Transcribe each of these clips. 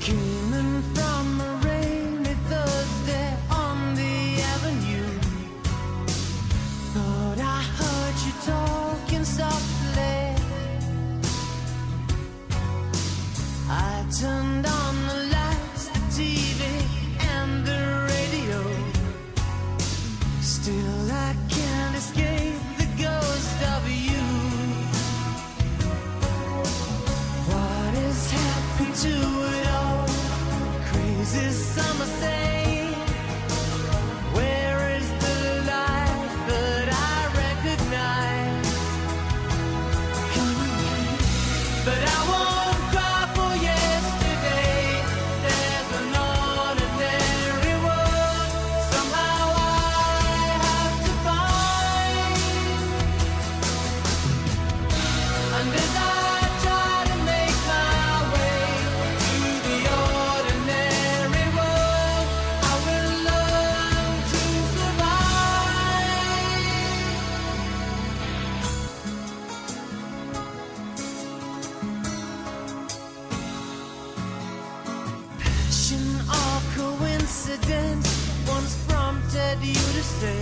Came from a rainy Thursday on the avenue. Thought I heard you talking softly. I turned on the lights, the TV and the radio. Still I can't escape the ghost of you. What has happened to it all? Crazy summer say, where is the life that I recognize? But I won't cry for yesterday. There's an ordinary world somehow I have to find. And as I try to make my way to the ordinary world, I will learn to survive. Passion or coincidence once prompted you to say,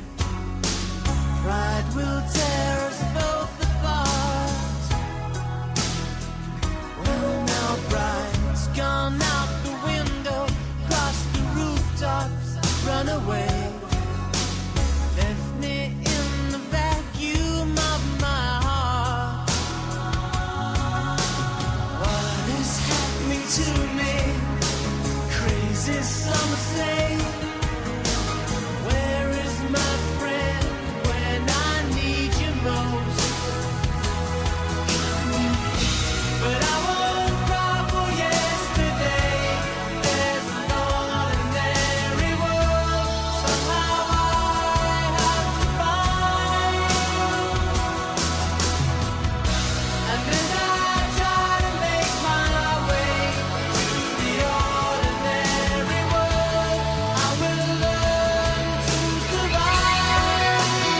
pride will tear us both apart. Well, now pride's gone out the window, crossed the rooftops, run away, left me in the vacuum of my heart. What is happening to me? Crazy summer say, where is my friend when I need you most? But I won't cry for yesterday. There's an ordinary world somehow I have to find. And as I try to make my way to the ordinary world, I will learn to survive.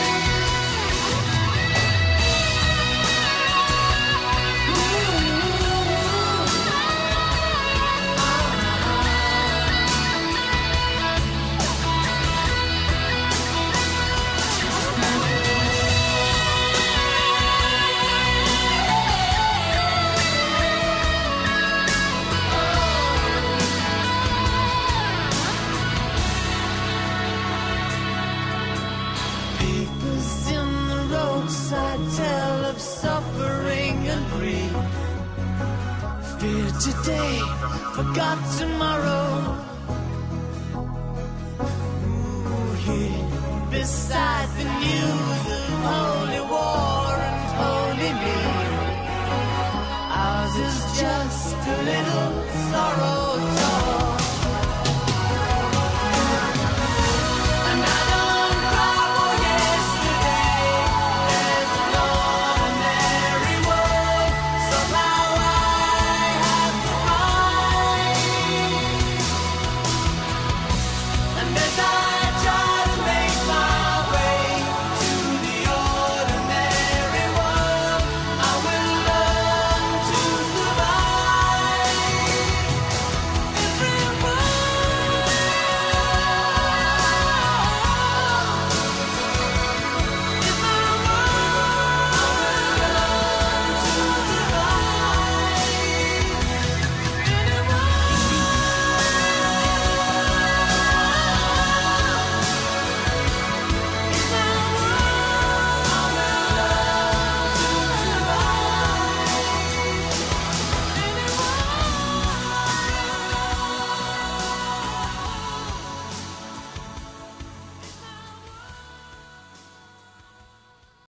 Papers in the roadside tell of suffering and grief. Fear today, forgot tomorrow. Ooh, here beside the news of holy war and holy me, ours is just a little sorrow.